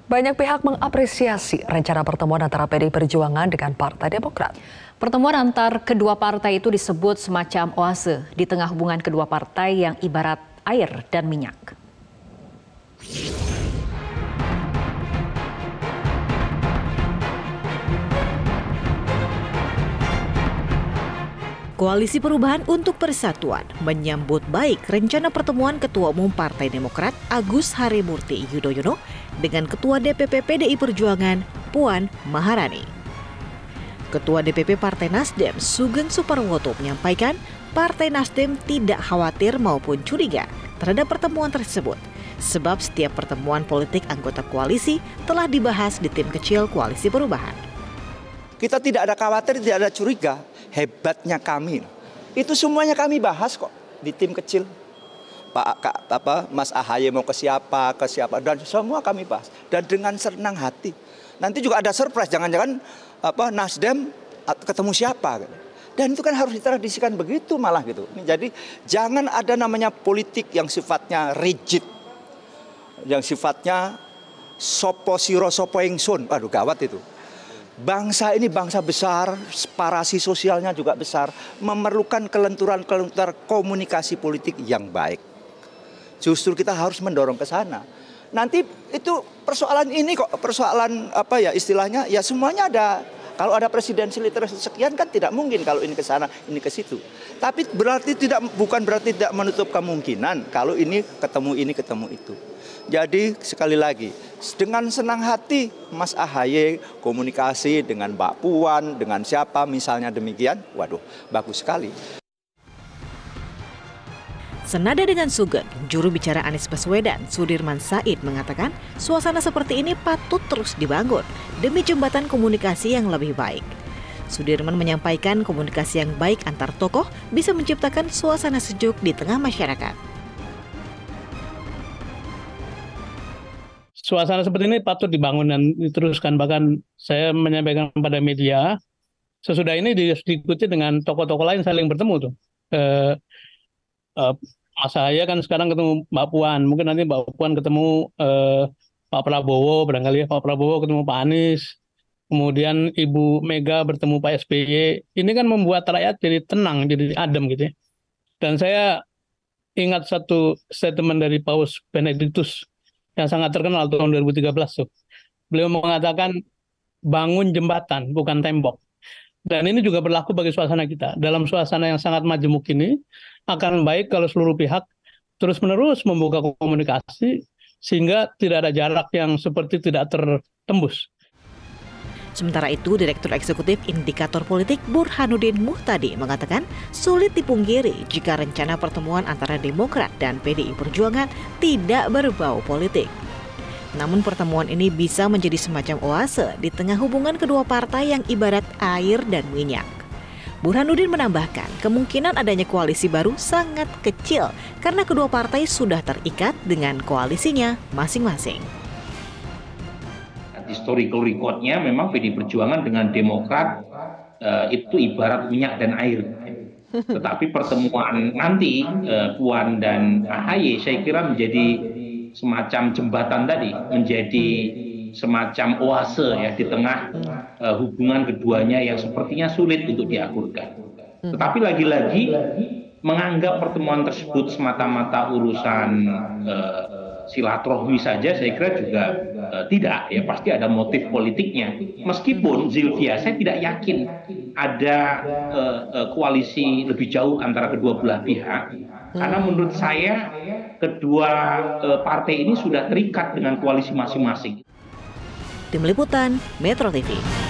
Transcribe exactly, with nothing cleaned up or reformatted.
Banyak pihak mengapresiasi rencana pertemuan antara P D I Perjuangan dengan Partai Demokrat. Pertemuan antar kedua partai itu disebut semacam oase di tengah hubungan kedua partai yang ibarat air dan minyak. Koalisi Perubahan untuk Persatuan menyambut baik rencana pertemuan Ketua Umum Partai Demokrat Agus Harimurti Yudhoyono dengan Ketua D P P P D I Perjuangan Puan Maharani. Ketua D P P Partai Nasdem Sugeng Suparwoto menyampaikan Partai Nasdem tidak khawatir maupun curiga terhadap pertemuan tersebut, sebab setiap pertemuan politik anggota koalisi telah dibahas di tim kecil Koalisi Perubahan. Kita tidak ada khawatir, tidak ada curiga. Hebatnya kami, itu semuanya kami bahas kok di tim kecil. Pak Kak, apa, Mas A H Y mau ke siapa, ke siapa, dan semua kami bahas. Dan dengan senang hati. Nanti juga ada surprise, jangan-jangan apa Nasdem ketemu siapa. Dan itu kan harus ditradisikan begitu malah gitu. Jadi jangan ada namanya politik yang sifatnya rigid, yang sifatnya sopo siro sopo ingsun. Aduh gawat itu. Bangsa ini bangsa besar, parasi sosialnya juga besar, memerlukan kelenturan-kelenturan komunikasi politik yang baik. Justru kita harus mendorong ke sana. Nanti itu persoalan ini kok, persoalan apa ya istilahnya, ya semuanya ada. Kalau ada presidensial literacy sekian kan tidak mungkin kalau ini ke sana, ini ke situ. Tapi berarti tidak, bukan berarti tidak menutup kemungkinan kalau ini ketemu ini, ketemu itu. Jadi sekali lagi, dengan senang hati Mas A H Y komunikasi dengan Mbak Puan, dengan siapa misalnya demikian, waduh bagus sekali. Senada dengan Sugeng, juru bicara Anies Baswedan, Sudirman Said mengatakan suasana seperti ini patut terus dibangun demi jembatan komunikasi yang lebih baik. Sudirman menyampaikan komunikasi yang baik antar tokoh bisa menciptakan suasana sejuk di tengah masyarakat. Suasana seperti ini patut dibangun dan diteruskan. Bahkan saya menyampaikan pada media, sesudah ini diikuti dengan tokoh-tokoh lain saling bertemu tuh. Eh, eh, Mas Ahaye kan sekarang ketemu Mbak Puan, mungkin nanti Mbak Puan ketemu eh, Pak Prabowo, barangkali ya, Pak Prabowo ketemu Pak Anies, kemudian Ibu Mega bertemu Pak S B Y. Ini kan membuat rakyat jadi tenang, jadi adem gitu ya. Dan saya ingat satu statement dari Paus Benedictus yang sangat terkenal tahun dua ribu tiga belas tuh. Beliau mengatakan bangun jembatan bukan tembok. Dan ini juga berlaku bagi suasana kita. Dalam suasana yang sangat majemuk ini akan baik kalau seluruh pihak terus-menerus membuka komunikasi sehingga tidak ada jarak yang seperti tidak tertembus. Sementara itu, Direktur Eksekutif Indikator Politik Burhanuddin Muhtadi mengatakan sulit dipungkiri jika rencana pertemuan antara Demokrat dan P D I Perjuangan tidak berbau politik. Namun pertemuan ini bisa menjadi semacam oase di tengah hubungan kedua partai yang ibarat air dan minyak. Burhanuddin menambahkan kemungkinan adanya koalisi baru sangat kecil karena kedua partai sudah terikat dengan koalisinya masing-masing. Historical record-nya memang P D I Perjuangan dengan Demokrat uh, itu ibarat minyak dan air. Tetapi pertemuan nanti uh, Puan dan A H Y saya kira menjadi semacam jembatan tadi, menjadi semacam oase ya di tengah uh, hubungan keduanya yang sepertinya sulit untuk diakurkan. Tetapi lagi-lagi menganggap pertemuan tersebut semata-mata urusan uh, silaturahmi saja saya kira juga uh, tidak ya, pasti ada motif politiknya. Meskipun Zilvia saya tidak yakin ada uh, uh, koalisi lebih jauh antara kedua belah pihak, karena menurut saya kedua uh, partai ini sudah terikat dengan koalisi masing-masing. Tim Liputan Metro T V.